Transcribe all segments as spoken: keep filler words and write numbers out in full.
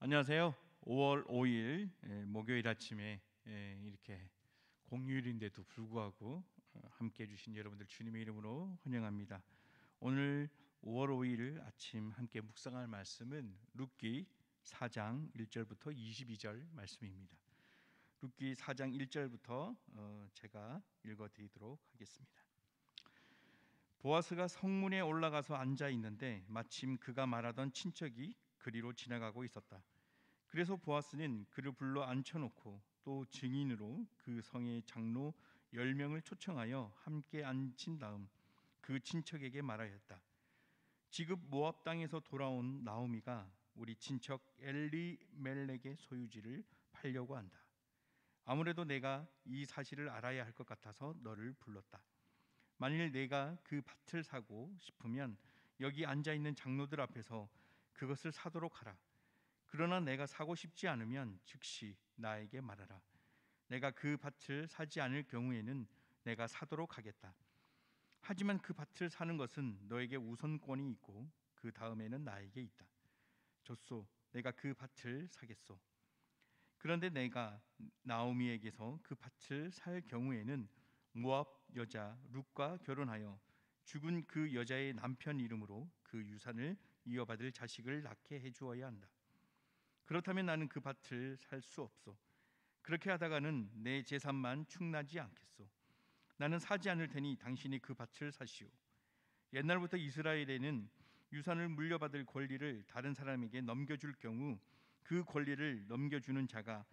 안녕하세요. 오월 오일 목요일 아침에 이렇게 공휴일인데도 불구하고 함께 해주신 여러분들 주님의 이름으로 환영합니다. 오늘 오월 오일 아침 함께 묵상할 말씀은 룻기 사 장 일 절부터 이십이 절 말씀입니다. 룻기 사 장 일 절부터 제가 읽어드리도록 하겠습니다. 보아스가 성문에 올라가서 앉아 있는데 마침 그가 말하던 친척이 그리로 지나가고 있었다. 그래서 보아스는 그를 불러 앉혀놓고 또 증인으로 그 성의 장로 열 명을 초청하여 함께 앉힌 다음 그 친척에게 말하였다. 지금 모압 땅에서 돌아온 나오미가 우리 친척 엘리멜렉의 소유지를 팔려고 한다. 아무래도 내가 이 사실을 알아야 할 것 같아서 너를 불렀다. 만일 내가 그 밭을 사고 싶으면 여기 앉아있는 장로들 앞에서 그것을 사도록 하라. 그러나 내가 사고 싶지 않으면 즉시 나에게 말하라. 내가 그 밭을 사지 않을 경우에는 내가 사도록 하겠다. 하지만 그 밭을 사는 것은 너에게 우선권이 있고 그 다음에는 나에게 있다. 좋소, 내가 그 밭을 사겠소. 그런데 내가 나오미에게서 그 밭을 살 경우에는 모압 여자 룻과 결혼하여 죽은 그 여자의 남편 이름으로 그 유산을 이어받을 자식을 낳게 해주어야 한다. 그렇다면 나는 그 밭을 살 수 없소. 그렇게 하다가는 내 재산만 축나지 않겠소. 나는 사지 않을 테니 당신이 그 밭을 사시오. 옛날부터 이스라엘에는 유산을 물려받을 권리를 다른 사람에게 넘겨줄 경우 그 권리를 넘겨주는 자가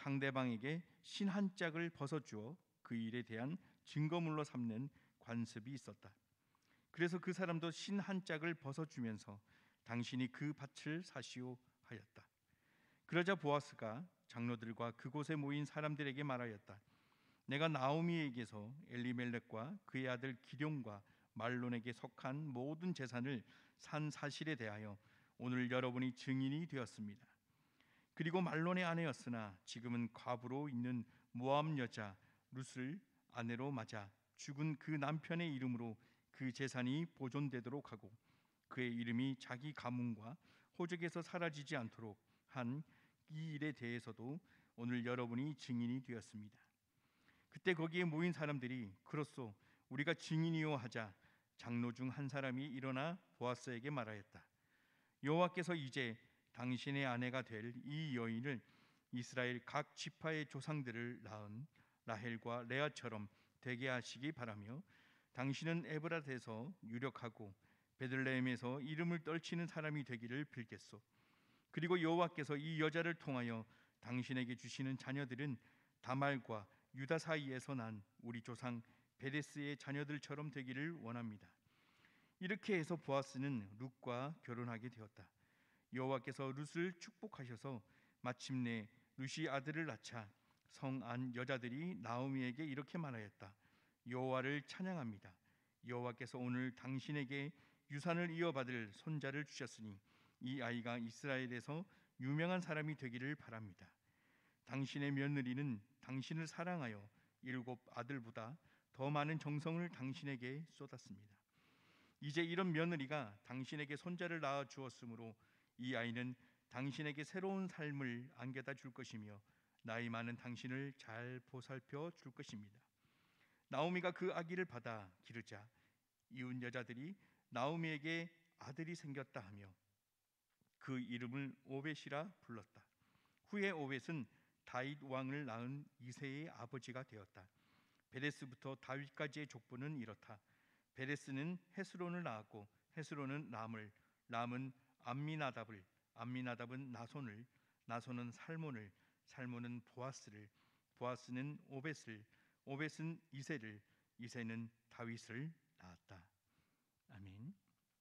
상대방에게 신 한 짝을 벗어주어 그 일에 대한 증거물로 삼는 관습이 있었다. 그래서 그 사람도 신 한 짝을 벗어주면서 당신이 그 밭을 사시오 하였다. 그러자 보아스가 장로들과 그곳에 모인 사람들에게 말하였다. 내가 나오미에게서 엘리멜렉과 그의 아들 기럯과 말론에게 속한 모든 재산을 산 사실에 대하여 오늘 여러분이 증인이 되었습니다. 그리고 말론의 아내였으나 지금은 과부로 있는 모압 여자 룻을 아내로 맞아 죽은 그 남편의 이름으로 그 재산이 보존되도록 하고 그의 이름이 자기 가문과 호적에서 사라지지 않도록 한 이 일에 대해서도 오늘 여러분이 증인이 되었습니다. 그때 거기에 모인 사람들이 그렇소, 우리가 증인이요 하자 장로 중 한 사람이 일어나 보아스에게 말하였다. 여호와께서 이제 당신의 아내가 될 이 여인을 이스라엘 각 지파의 조상들을 낳은 라헬과 레아처럼 되게 하시기 바라며 당신은 에브라트에서 유력하고 베들레헴에서 이름을 떨치는 사람이 되기를 빌겠소. 그리고 여호와께서 이 여자를 통하여 당신에게 주시는 자녀들은 다말과 유다 사이에서 난 우리 조상 베레스의 자녀들처럼 되기를 원합니다. 이렇게 해서 보아스는 룻과 결혼하게 되었다. 여호와께서 룻을 축복하셔서 마침내 룻이 아들을 낳자 성 안 여자들이 나오미에게 이렇게 말하였다. 여호와를 찬양합니다. 여호와께서 오늘 당신에게 유산을 이어받을 손자를 주셨으니 이 아이가 이스라엘에서 유명한 사람이 되기를 바랍니다. 당신의 며느리는 당신을 사랑하여 일곱 아들보다 더 많은 정성을 당신에게 쏟았습니다. 이제 이런 며느리가 당신에게 손자를 낳아 주었으므로 이 아이는 당신에게 새로운 삶을 안겨다 줄 것이며 나이 많은 당신을 잘 보살펴 줄 것입니다. 나오미가 그 아기를 받아 기르자 이웃 여자들이 나오미에게 아들이 생겼다 하며 그 이름을 오벳이라 불렀다. 후에 오벳은 다윗 왕을 낳은 이새의 아버지가 되었다. 베레스부터 다윗까지의 족보는 이렇다. 베레스는 헤스론을 낳았고 헤스론은 람을, 람은 암미나답을, 암미나답은 나손을, 나손은 살몬을, 살몬은 보아스를, 보아스는 오벳을, 오벳은 이새를, 이새는 다윗을 낳았다. 아멘.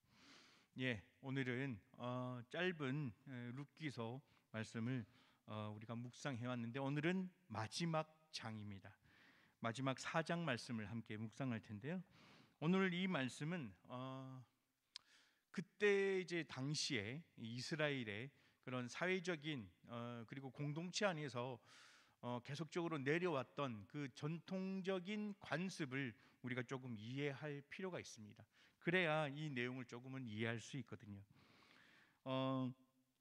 예, 오늘은 어, 짧은 룻기서 말씀을 어, 우리가 묵상해 왔는데 오늘은 마지막 장입니다. 마지막 사 장 말씀을 함께 묵상할 텐데요. 오늘 이 말씀은 어, 그때 이제 당시에 이스라엘의 그런 사회적인 어, 그리고 공동체 안에서 어, 계속적으로 내려왔던 그 전통적인 관습을 우리가 조금 이해할 필요가 있습니다. 그래야 이 내용을 조금은 이해할 수 있거든요. 어,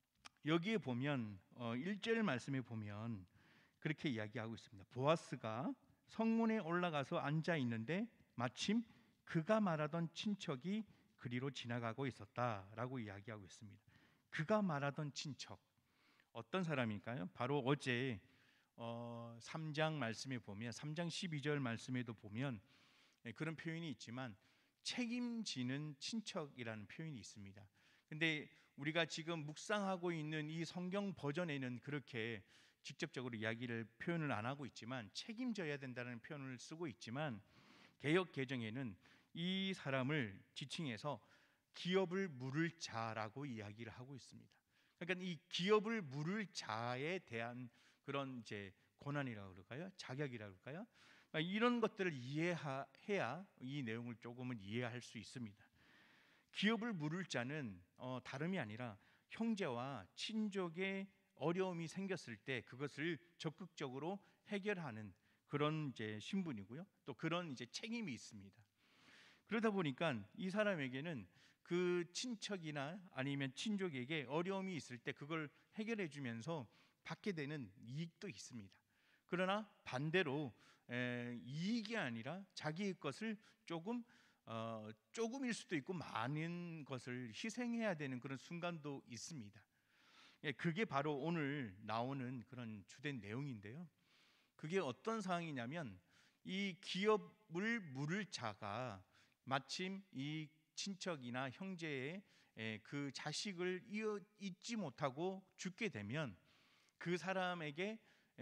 여기에 보면 어, 일 절 말씀에 보면 그렇게 이야기하고 있습니다. 보아스가 성문에 올라가서 앉아 있는데 마침 그가 말하던 친척이 그리로 지나가고 있었다라고 이야기하고 있습니다. 그가 말하던 친척, 어떤 사람일까요? 바로 어제 어, 삼 장 말씀에 보면 삼 장 십이 절 말씀에도 보면 그런 표현이 있지만 책임지는 친척이라는 표현이 있습니다. 근데 우리가 지금 묵상하고 있는 이 성경 버전에는 그렇게 직접적으로 이야기를 표현을 안 하고 있지만 책임져야 된다는 표현을 쓰고 있지만 개역 개정에는 이 사람을 지칭해서 기업을 물을 자라고 이야기를 하고 있습니다. 그러니까 이 기업을 물을 자에 대한 그런 이제 고난이라고 그럴까요? 자격이라고 그럴까요? 이런 것들을 이해해야 이 내용을 조금은 이해할 수 있습니다. 기업을 물을 자는 어, 다름이 아니라 형제와 친족의 어려움이 생겼을 때 그것을 적극적으로 해결하는 그런 이제 신분이고요. 또 그런 이제 책임이 있습니다. 그러다 보니까 이 사람에게는 그 친척이나 아니면 친족에게 어려움이 있을 때 그걸 해결해 주면서 받게 되는 이익도 있습니다. 그러나 반대로 에, 이익이 아니라 자기의 것을 조금 어, 조금일 수도 있고 많은 것을 희생해야 되는 그런 순간도 있습니다. 예, 그게 바로 오늘 나오는 그런 주된 내용인데요. 그게 어떤 상황이냐면 이 기업을 물을 자가 마침 이 친척이나 형제의 그 자식을 이어 잊지 못하고 죽게 되면 그 사람에게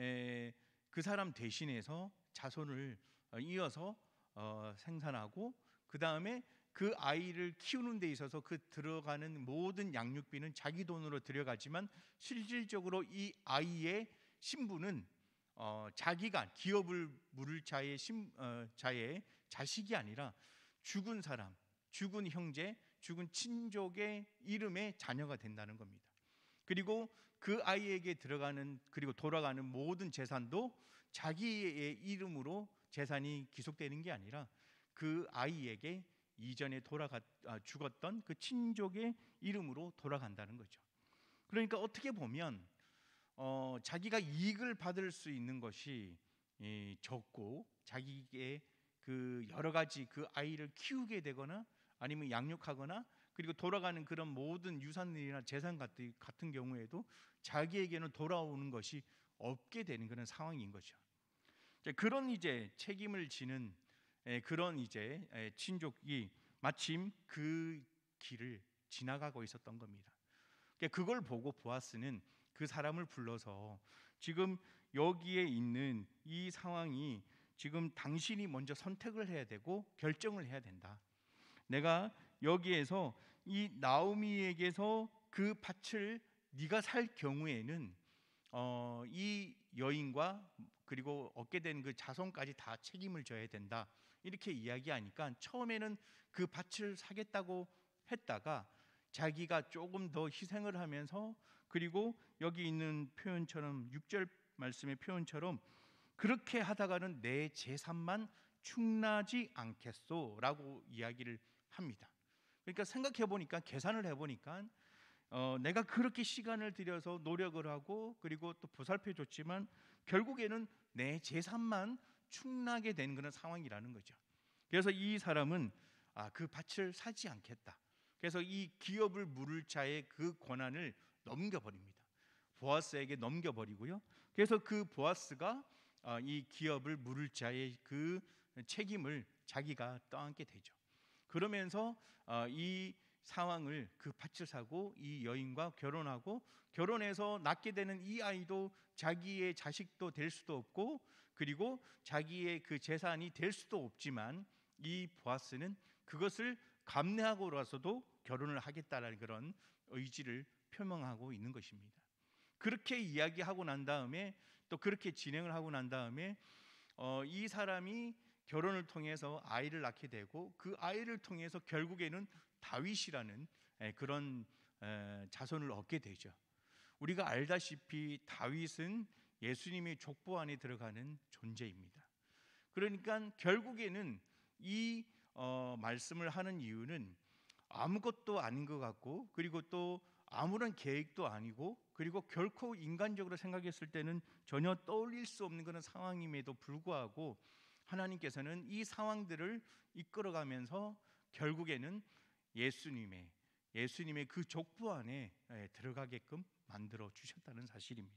그 사람 대신해서 자손을 이어서 생산하고 그 다음에 그 아이를 키우는 데 있어서 그 들어가는 모든 양육비는 자기 돈으로 들여가지만 실질적으로 이 아이의 신분은 어, 자기가 기업을 물을 자의, 신, 어, 자의 자식이 아니라 죽은 사람, 죽은 형제, 죽은 친족의 이름의 자녀가 된다는 겁니다. 그리고 그 아이에게 들어가는 그리고 돌아가는 모든 재산도 자기의 이름으로 재산이 기속되는 게 아니라 그 아이에게 이전에 돌아가 아, 죽었던 그 친족의 이름으로 돌아간다는 거죠. 그러니까 어떻게 보면 어, 자기가 이익을 받을 수 있는 것이 예, 적고 자기의 그 여러 가지 그 아이를 키우게 되거나 아니면 양육하거나 그리고 돌아가는 그런 모든 유산이나 재산 같은, 같은 경우에도 자기에게는 돌아오는 것이 없게 되는 그런 상황인 거죠. 그런 이제 책임을 지는 에, 그런 이제 에, 친족이 마침 그 길을 지나가고 있었던 겁니다. 그걸 보고 보아스는 그 사람을 불러서 지금 여기에 있는 이 상황이 지금 당신이 먼저 선택을 해야 되고 결정을 해야 된다. 내가 여기에서 이 나오미에게서 그 밭을 네가 살 경우에는 어, 이 여인과 그리고 얻게 된 그 자손까지 다 책임을 져야 된다. 이렇게 이야기하니까 처음에는 그 밭을 사겠다고 했다가 자기가 조금 더 희생을 하면서 그리고 여기 있는 표현처럼 육 절 말씀의 표현처럼 그렇게 하다가는 내 재산만 충나지 않겠소라고 이야기를 합니다. 그러니까 생각해 보니까 계산을 해 보니까 어, 내가 그렇게 시간을 들여서 노력을 하고 그리고 또 보살펴 줬지만 결국에는 내 재산만 충나게 되는 그런 상황이라는 거죠. 그래서 이 사람은 아, 그 밭을 사지 않겠다. 그래서 이 기업을 물을 자의 그 권한을 넘겨버립니다. 보아스에게 넘겨버리고요. 그래서 그 보아스가 이 기업을 물을 자의 그 책임을 자기가 떠안게 되죠. 그러면서 이 상황을 그 밭을 사고 이 여인과 결혼하고 결혼해서 낳게 되는 이 아이도 자기의 자식도 될 수도 없고 그리고 자기의 그 재산이 될 수도 없지만 이 보아스는 그것을 감내하고라서도 결혼을 하겠다라는 그런 의지를 표명하고 있는 것입니다. 그렇게 이야기하고 난 다음에 또 그렇게 진행을 하고 난 다음에 어, 이 사람이 결혼을 통해서 아이를 낳게 되고 그 아이를 통해서 결국에는 다윗이라는 그런 자손을 얻게 되죠. 우리가 알다시피 다윗은 예수님의 족보 안에 들어가는 존재입니다. 그러니까 결국에는 이 어, 말씀을 하는 이유는 아무것도 아닌 것 같고 그리고 또 아무런 계획도 아니고, 그리고 결코 인간적으로 생각했을 때는 전혀 떠올릴 수 없는 그런 상황임에도 불구하고 하나님께서는 이 상황들을 이끌어가면서 결국에는 예수님의 예수님의 그 족보 안에 들어가게끔 만들어 주셨다는 사실입니다.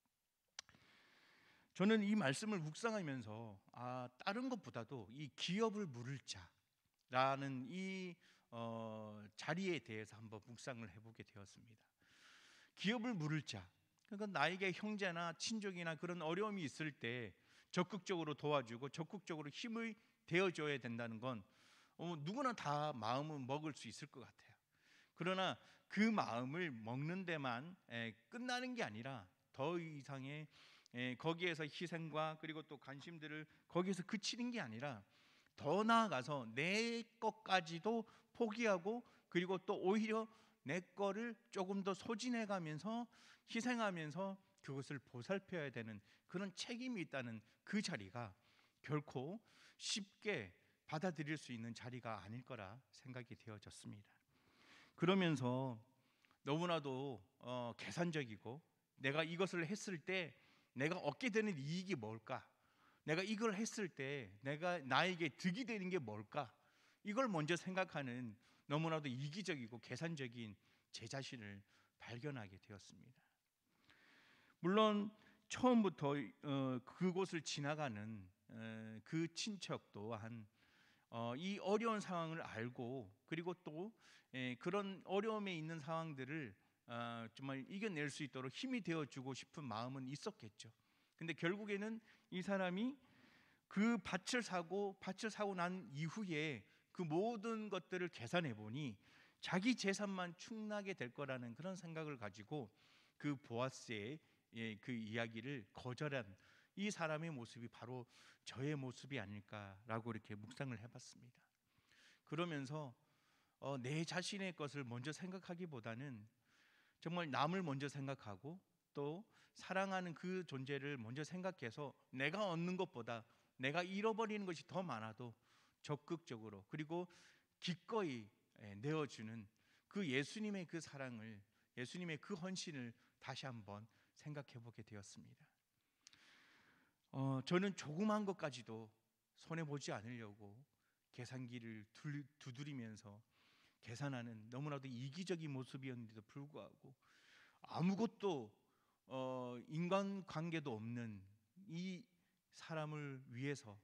저는 이 말씀을 묵상하면서 아, 다른 것보다도 이 기업을 물을 자라는 이 어, 자리에 대해서 한번 묵상을 해보게 되었습니다. 기업을 물을 자, 그러니까 나에게 형제나 친족이나 그런 어려움이 있을 때 적극적으로 도와주고 적극적으로 힘을 되어줘야 된다는 건 어, 누구나 다 마음은 먹을 수 있을 것 같아요. 그러나 그 마음을 먹는 데만 에, 끝나는 게 아니라 더 이상의 에, 거기에서 희생과 그리고 또 관심들을 거기에서 그치는 게 아니라 더 나아가서 내 것까지도 포기하고, 그리고 또 오히려 내 거를 조금 더 소진해가면서 희생하면서 그것을 보살펴야 되는 그런 책임이 있다는 그 자리가 결코 쉽게 받아들일 수 있는 자리가 아닐 거라 생각이 되어졌습니다. 그러면서 너무나도 어, 계산적이고, 내가 이것을 했을 때 내가 얻게 되는 이익이 뭘까? 내가 이걸 했을 때 내가 나에게 득이 되는 게 뭘까? 이걸 먼저 생각하는 너무나도 이기적이고 계산적인 제 자신을 발견하게 되었습니다. 물론 처음부터 어, 그곳을 지나가는 어, 그 친척 또한 어, 이 어려운 상황을 알고, 그리고 또 예, 그런 어려움에 있는 상황들을 어, 정말 이겨낼 수 있도록 힘이 되어주고 싶은 마음은 있었겠죠. 근데 결국에는 이 사람이 그 밭을 사고 밭을 사고 난 이후에 그 모든 것들을 계산해 보니 자기 재산만 충나게 될 거라는 그런 생각을 가지고 그 보아스의 예, 그 이야기를 거절한 이 사람의 모습이 바로 저의 모습이 아닐까라고 이렇게 묵상을 해봤습니다. 그러면서 어, 내 자신의 것을 먼저 생각하기보다는 정말 남을 먼저 생각하고, 또 사랑하는 그 존재를 먼저 생각해서 내가 얻는 것보다 내가 잃어버리는 것이 더 많아도 적극적으로, 그리고 기꺼이 내어주는 그 예수님의 그 사랑을, 예수님의 그 헌신을 다시 한번 생각해 보게 되었습니다. 어, 저는 조그만 것까지도 손해보지 않으려고 계산기를 두드리면서 계산하는 너무나도 이기적인 모습이었는데도 불구하고 아무것도 어, 인간관계도 없는 이 사람을 위해서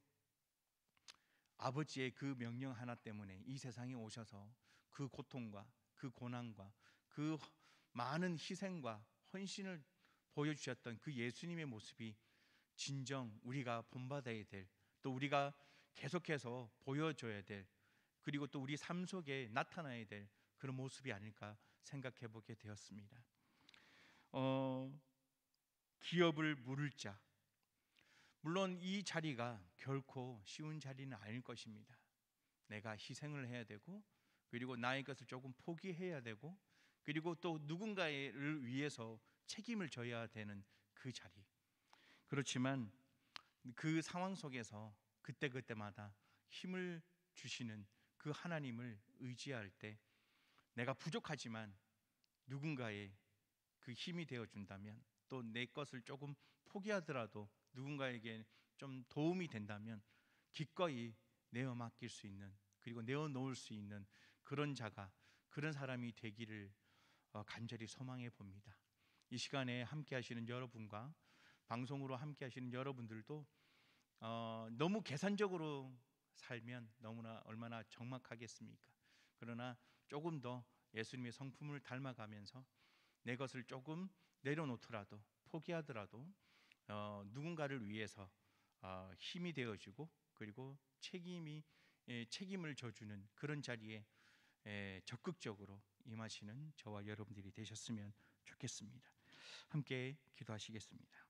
아버지의 그 명령 하나 때문에 이 세상에 오셔서 그 고통과 그 고난과 그 많은 희생과 헌신을 보여주셨던 그 예수님의 모습이 진정 우리가 본받아야 될, 또 우리가 계속해서 보여줘야 될, 그리고 또 우리 삶 속에 나타나야 될 그런 모습이 아닐까 생각해 보게 되었습니다. 어, 기업을 물을 자, 물론 이 자리가 결코 쉬운 자리는 아닐 것입니다. 내가 희생을 해야 되고, 그리고 나의 것을 조금 포기해야 되고, 그리고 또 누군가를 위해서 책임을 져야 되는 그 자리. 그렇지만 그 상황 속에서 그때그때마다 힘을 주시는 그 하나님을 의지할 때 내가 부족하지만 누군가의 그 힘이 되어준다면, 또 내 것을 조금 포기하더라도 누군가에게 좀 도움이 된다면 기꺼이 내어 맡길 수 있는, 그리고 내어 놓을 수 있는 그런 자가, 그런 사람이 되기를 간절히 소망해 봅니다. 이 시간에 함께 하시는 여러분과 방송으로 함께 하시는 여러분들도 어, 너무 계산적으로 살면 너무나 얼마나 적막하겠습니까? 그러나 조금 더 예수님의 성품을 닮아가면서 내 것을 조금 내려놓더라도, 포기하더라도 어, 누군가를 위해서 어, 힘이 되어주고, 그리고 책임이 예, 책임을 져주는 그런 자리에 예, 적극적으로 임하시는 저와 여러분들이 되셨으면 좋겠습니다. 함께 기도하시겠습니다.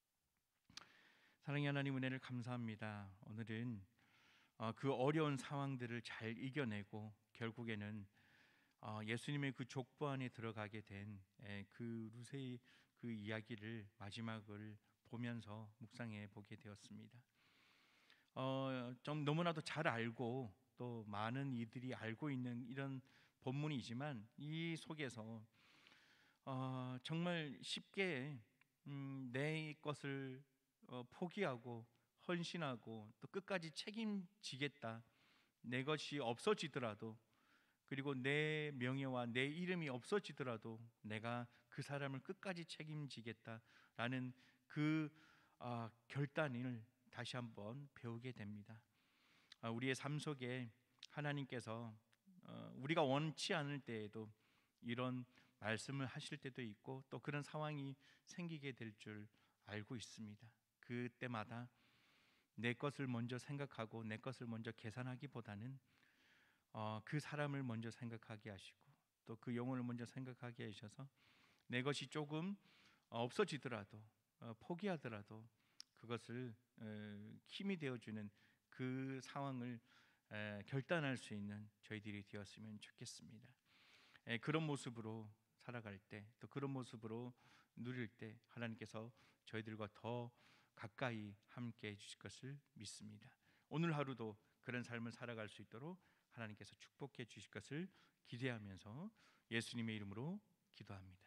사랑의 하나님, 은혜를 감사합니다. 오늘은 어, 그 어려운 상황들을 잘 이겨내고 결국에는 어, 예수님의 그 족보 안에 들어가게 된 그 루세의 그 이야기를 마지막을 보면서 묵상해 보게 되었습니다. 어, 좀 너무나도 잘 알고 또 많은 이들이 알고 있는 이런 본문이지만 이 속에서 어, 정말 쉽게 음, 내 것을 어, 포기하고 헌신하고 또 끝까지 책임지겠다. 내 것이 없어지더라도, 그리고 내 명예와 내 이름이 없어지더라도 내가 그 사람을 끝까지 책임지겠다라는 그 아, 결단을 다시 한번 배우게 됩니다. 아, 우리의 삶 속에 하나님께서 어, 우리가 원치 않을 때에도 이런 말씀을 하실 때도 있고 또 그런 상황이 생기게 될 줄 알고 있습니다. 그때마다 내 것을 먼저 생각하고 내 것을 먼저 계산하기보다는 어, 그 사람을 먼저 생각하게 하시고 또 그 영혼을 먼저 생각하게 하셔서 내 것이 조금 어, 없어지더라도 어, 포기하더라도 그것을 어, 힘이 되어주는 그 상황을 에, 결단할 수 있는 저희들이 되었으면 좋겠습니다. 에, 그런 모습으로 살아갈 때, 또 그런 모습으로 누릴 때 하나님께서 저희들과 더 가까이 함께 해주실 것을 믿습니다. 오늘 하루도 그런 삶을 살아갈 수 있도록 하나님께서 축복해 주실 것을 기대하면서 예수님의 이름으로 기도합니다.